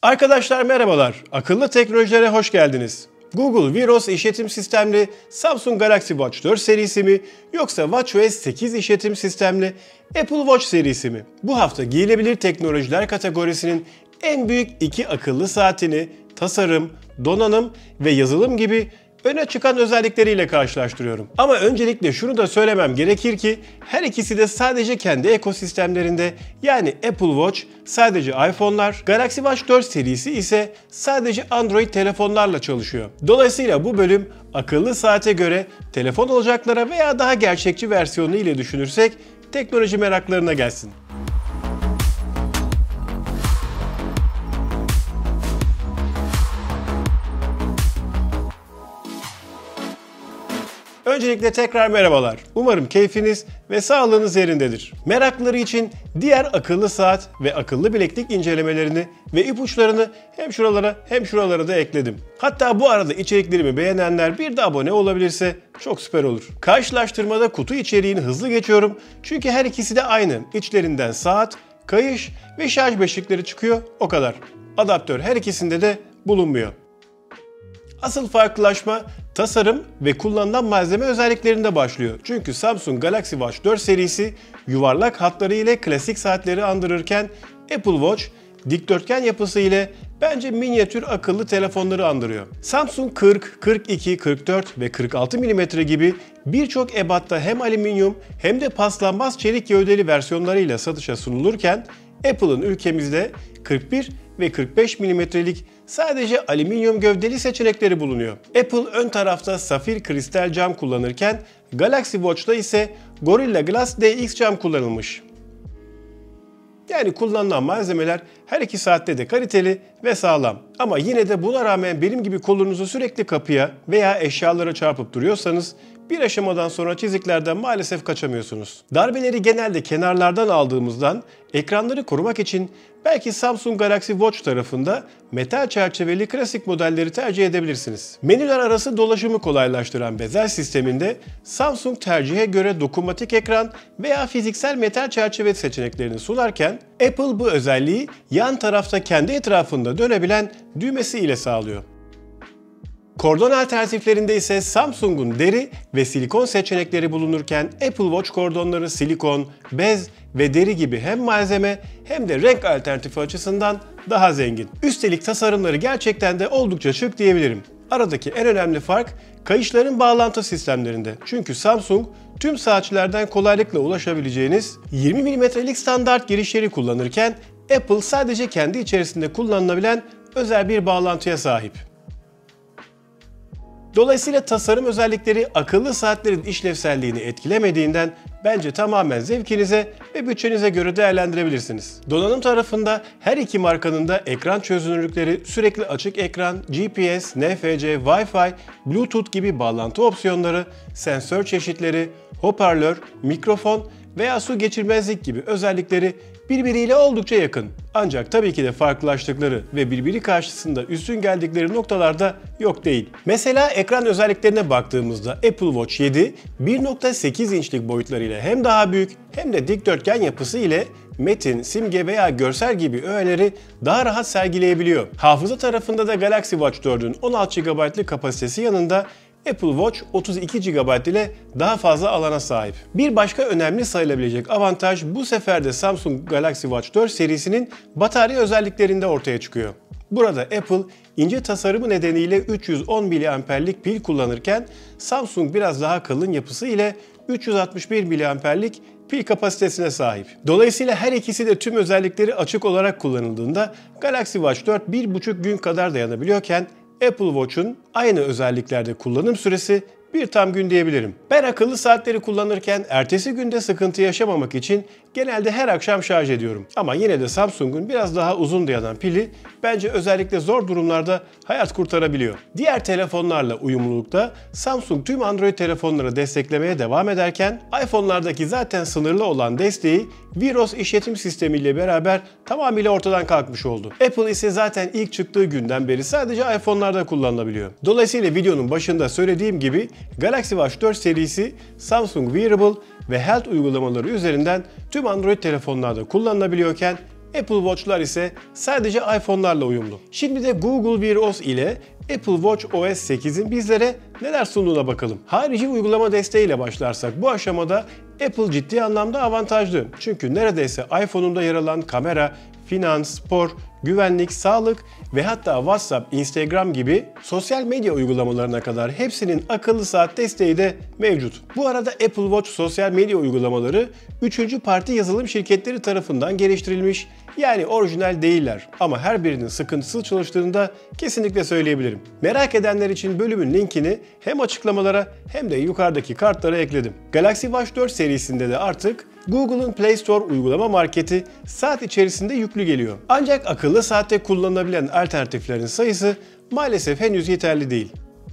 Arkadaşlar merhabalar, akıllı teknolojilere hoş geldiniz. Google Veros işletim sistemli Samsung Galaxy Watch 4 serisi mi yoksa watchOS 8 işletim sistemli Apple Watch serisi mi? Bu hafta giyilebilir teknolojiler kategorisinin en büyük iki akıllı saatini tasarım, donanım ve yazılım gibi öne çıkan özellikleriyle karşılaştırıyorum. Ama öncelikle şunu da söylemem gerekir ki her ikisi de sadece kendi ekosistemlerinde, yani Apple Watch sadece iPhone'lar, Galaxy Watch 4 serisi ise sadece Android telefonlarla çalışıyor. Dolayısıyla bu bölüm akıllı saate göre telefon olacaklara veya daha gerçekçi versiyonu ile düşünürsek teknoloji meraklarına gelsin. Öncelikle tekrar merhabalar. Umarım keyfiniz ve sağlığınız yerindedir. Meraklıları için diğer akıllı saat ve akıllı bileklik incelemelerini ve ipuçlarını hem şuralara hem şuralara da ekledim. Hatta bu arada içeriklerimi beğenenler bir de abone olabilirse çok süper olur. Karşılaştırmada kutu içeriğini hızlı geçiyorum çünkü her ikisi de aynı. İçlerinden saat, kayış ve şarj beşikleri çıkıyor, o kadar. Adaptör her ikisinde de bulunmuyor. Asıl farklılaşma tasarım ve kullanılan malzeme özelliklerinde başlıyor. Çünkü Samsung Galaxy Watch 4 serisi yuvarlak hatları ile klasik saatleri andırırken Apple Watch dikdörtgen yapısı ile bence minyatür akıllı telefonları andırıyor. Samsung 40, 42, 44 ve 46 mm gibi birçok ebatta hem alüminyum hem de paslanmaz çelik gövdeli versiyonlarıyla satışa sunulurken Apple'ın ülkemizde 41 ve 45 mm'lik sadece alüminyum gövdeli seçenekleri bulunuyor. Apple ön tarafta safir kristal cam kullanırken Galaxy Watch'ta ise Gorilla Glass DX cam kullanılmış. Yani kullanılan malzemeler her iki saatte de kaliteli ve sağlam. Ama yine de buna rağmen benim gibi kolunuzu sürekli kapıya veya eşyalara çarpıp duruyorsanız bir aşamadan sonra çiziklerden maalesef kaçamıyorsunuz. Darbeleri genelde kenarlardan aldığımızdan ekranları korumak için belki Samsung Galaxy Watch tarafında metal çerçeveli klasik modelleri tercih edebilirsiniz. Menüler arası dolaşımı kolaylaştıran bezel sisteminde Samsung tercihe göre dokunmatik ekran veya fiziksel metal çerçeve seçeneklerini sunarken Apple bu özelliği yan tarafta kendi etrafında dönebilen düğmesi ile sağlıyor. Kordon alternatiflerinde ise Samsung'un deri ve silikon seçenekleri bulunurken Apple Watch kordonları silikon, bez ve deri gibi hem malzeme hem de renk alternatifi açısından daha zengin. Üstelik tasarımları gerçekten de oldukça şık diyebilirim. Aradaki en önemli fark kayışların bağlantı sistemlerinde. Çünkü Samsung tüm saatçilerden kolaylıkla ulaşabileceğiniz 20 mm'lik standart girişleri kullanırken Apple sadece kendi içerisinde kullanılabilen özel bir bağlantıya sahip. Dolayısıyla tasarım özellikleri akıllı saatlerin işlevselliğini etkilemediğinden bence tamamen zevkinize ve bütçenize göre değerlendirebilirsiniz. Donanım tarafında her iki markanın da ekran çözünürlükleri, sürekli açık ekran, GPS, NFC, Wi-Fi, Bluetooth gibi bağlantı opsiyonları, sensör çeşitleri, hoparlör, mikrofon veya su geçirmezlik gibi özellikleri birbiriyle oldukça yakın. Ancak tabii ki de farklılaştıkları ve birbiri karşısında üstün geldikleri noktalarda yok değil. Mesela ekran özelliklerine baktığımızda Apple Watch 7 1.8 inçlik boyutlarıyla hem daha büyük hem de dikdörtgen yapısı ile metin, simge veya görsel gibi öğeleri daha rahat sergileyebiliyor. Hafıza tarafında da Galaxy Watch 4'ün 16 GB'lık kapasitesi yanında Apple Watch 32 GB ile daha fazla alana sahip. Bir başka önemli sayılabilecek avantaj bu sefer de Samsung Galaxy Watch 4 serisinin batarya özelliklerinde ortaya çıkıyor. Burada Apple ince tasarımı nedeniyle 310 mAh'lik pil kullanırken Samsung biraz daha kalın yapısı ile 361 mAh'lik pil kapasitesine sahip. Dolayısıyla her ikisi de tüm özellikleri açık olarak kullanıldığında Galaxy Watch 4 1,5 gün kadar dayanabiliyorken Apple Watch'un aynı özelliklerde kullanım süresi bir tam gün diyebilirim. Ben akıllı saatleri kullanırken ertesi günde sıkıntı yaşamamak için genelde her akşam şarj ediyorum. Ama yine de Samsung'un biraz daha uzun dayanan pili bence özellikle zor durumlarda hayat kurtarabiliyor. Diğer telefonlarla uyumlulukta Samsung tüm Android telefonları desteklemeye devam ederken iPhone'lardaki zaten sınırlı olan desteği Veros işletim sistemiyle beraber tamamıyla ortadan kalkmış oldu. Apple ise zaten ilk çıktığı günden beri sadece iPhone'larda kullanılabiliyor. Dolayısıyla videonun başında söylediğim gibi Galaxy Watch 4 serisi Samsung Wearable ve Health uygulamaları üzerinden tüm Android telefonlarda kullanılabiliyorken Apple Watch'lar ise sadece iPhone'larla uyumlu. Şimdi de Google Wear OS ile Apple Watch OS 8'in bizlere neler sunduğuna bakalım. Harici uygulama desteğiyle başlarsak bu aşamada Apple ciddi anlamda avantajlı. Çünkü neredeyse iPhone'unda yer alan kamera, finans, spor, güvenlik, sağlık ve hatta WhatsApp, Instagram gibi sosyal medya uygulamalarına kadar hepsinin akıllı saat desteği de mevcut. Bu arada Apple Watch sosyal medya uygulamaları 3. parti yazılım şirketleri tarafından geliştirilmiş, yani orijinal değiller ama her birinin sıkıntısız çalıştığını da kesinlikle söyleyebilirim. Merak edenler için bölümün linkini hem açıklamalara hem de yukarıdaki kartlara ekledim. Galaxy Watch 4 serisinde de artık Google'ın Play Store uygulama marketi saat içerisinde yüklü geliyor. Ancak akıllı saatte kullanılabilen alternatiflerin sayısı maalesef henüz yeterli değil.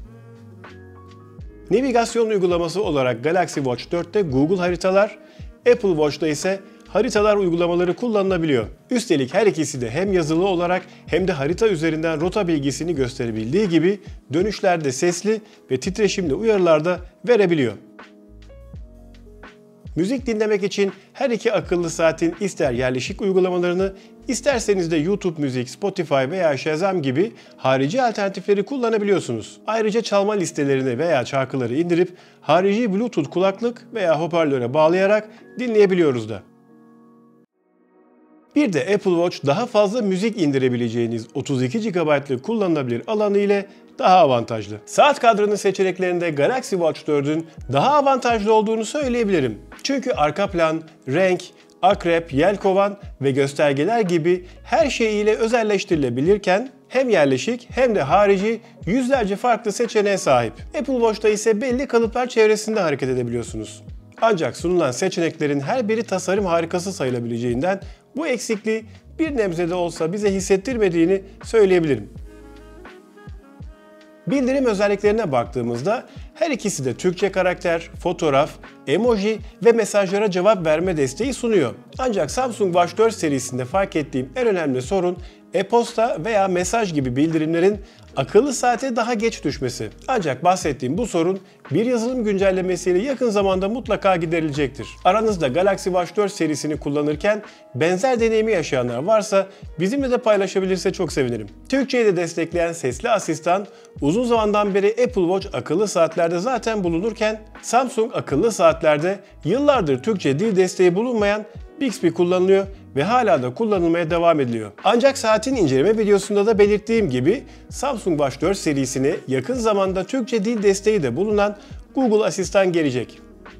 Navigasyon uygulaması olarak Galaxy Watch 4'te Google Haritalar, Apple Watch'ta ise Haritalar uygulamaları kullanılabiliyor. Üstelik her ikisi de hem yazılı olarak hem de harita üzerinden rota bilgisini gösterebildiği gibi dönüşlerde sesli ve titreşimli uyarılar da verebiliyor. Müzik dinlemek için her iki akıllı saatin ister yerleşik uygulamalarını, isterseniz de YouTube Müzik, Spotify veya Shazam gibi harici alternatifleri kullanabiliyorsunuz. Ayrıca çalma listelerini veya şarkıları indirip harici Bluetooth kulaklık veya hoparlöre bağlayarak dinleyebiliyoruz da. Bir de Apple Watch daha fazla müzik indirebileceğiniz 32 GB'lık kullanılabilir alanı ile daha avantajlı. Saat kadranı seçeneklerinde Galaxy Watch 4'ün daha avantajlı olduğunu söyleyebilirim. Çünkü arka plan, renk, akrep, yelkovan ve göstergeler gibi her şeyiyle özelleştirilebilirken hem yerleşik hem de harici yüzlerce farklı seçeneğe sahip. Apple Watch'ta ise belli kalıplar çevresinde hareket edebiliyorsunuz. Ancak sunulan seçeneklerin her biri tasarım harikası sayılabileceğinden bu eksikliği bir nebze de olsa bize hissettirmediğini söyleyebilirim. Bildirim özelliklerine baktığımızda her ikisi de Türkçe karakter, fotoğraf, emoji ve mesajlara cevap verme desteği sunuyor. Ancak Samsung Watch 4 serisinde fark ettiğim en önemli sorun e-posta veya mesaj gibi bildirimlerin akıllı saate daha geç düşmesi. Ancak bahsettiğim bu sorun bir yazılım güncellemesiyle yakın zamanda mutlaka giderilecektir. Aranızda Galaxy Watch 4 serisini kullanırken benzer deneyimi yaşayanlar varsa bizimle de paylaşabilirse çok sevinirim. Türkçeyi de destekleyen sesli asistan uzun zamandan beri Apple Watch akıllı saatlerde zaten bulunurken Samsung akıllı saatlerde yıllardır Türkçe dil desteği bulunmayan Bixby kullanılıyor ve hala da kullanılmaya devam ediliyor. Ancak saatin inceleme videosunda da belirttiğim gibi Samsung Watch 4 serisine yakın zamanda Türkçe dil desteği de bulunan Google Asistan gelecek.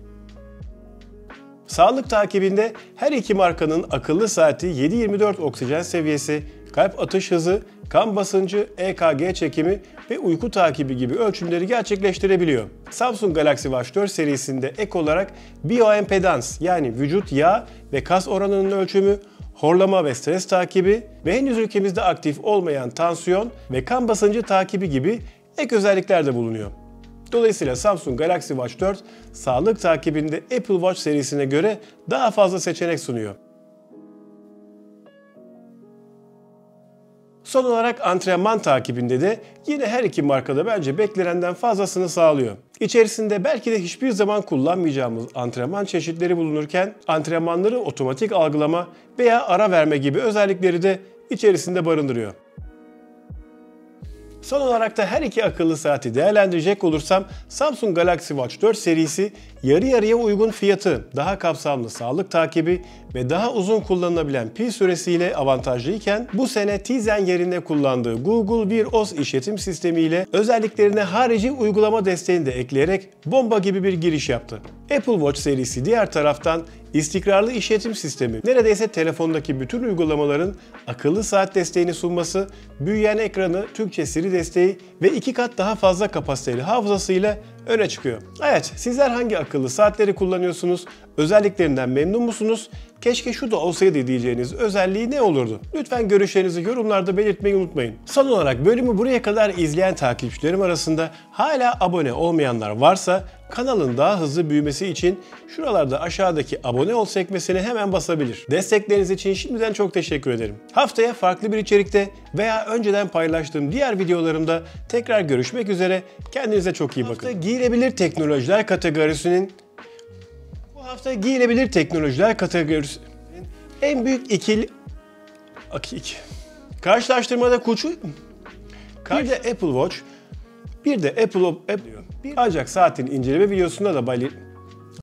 Sağlık takibinde her iki markanın akıllı saati 7/24 oksijen seviyesi, kalp atış hızı, kan basıncı, EKG çekimi ve uyku takibi gibi ölçümleri gerçekleştirebiliyor. Samsung Galaxy Watch 4 serisinde ek olarak bioimpedans yani vücut yağ ve kas oranının ölçümü, horlama ve stres takibi ve henüz ülkemizde aktif olmayan tansiyon ve kan basıncı takibi gibi ek özellikler de bulunuyor. Dolayısıyla Samsung Galaxy Watch 4 sağlık takibinde Apple Watch serisine göre daha fazla seçenek sunuyor. Son olarak antrenman takibinde de yine her iki markada bence beklenenden fazlasını sağlıyor. İçerisinde belki de hiçbir zaman kullanmayacağımız antrenman çeşitleri bulunurken antrenmanları otomatik algılama veya ara verme gibi özellikleri de içerisinde barındırıyor. Son olarak da her iki akıllı saati değerlendirecek olursam Samsung Galaxy Watch 4 serisi yarı yarıya uygun fiyatı, daha kapsamlı sağlık takibi ve daha uzun kullanılabilen pil süresiyle avantajlıyken bu sene Tizen yerine kullandığı Google Wear OS işletim sistemiyle özelliklerine harici uygulama desteğini de ekleyerek bomba gibi bir giriş yaptı. Apple Watch serisi diğer taraftan istikrarlı işletim sistemi, neredeyse telefondaki bütün uygulamaların akıllı saat desteğini sunması, büyüyen ekranı, Türkçe Siri desteği ve 2 kat daha fazla kapasiteli hafızasıyla öne çıkıyor. Evet, sizler hangi akıllı saatleri kullanıyorsunuz? Özelliklerinden memnun musunuz? Keşke şu da olsaydı diyeceğiniz özelliği ne olurdu? Lütfen görüşlerinizi yorumlarda belirtmeyi unutmayın. Son olarak bölümü buraya kadar izleyen takipçilerim arasında hala abone olmayanlar varsa kanalın daha hızlı büyümesi için şuralarda aşağıdaki abone ol sekmesini hemen basabilir. Destekleriniz için şimdiden çok teşekkür ederim. Haftaya farklı bir içerikte veya önceden paylaştığım diğer videolarımda tekrar görüşmek üzere. Kendinize çok iyi bakın. Giyilebilir teknolojiler kategorisinin Bu hafta giyilebilir teknolojiler kategorisinin en büyük ikili Akik. Karşılaştırmada bir de Apple Watch, bir de Apple ancak saatin inceleme videosunda da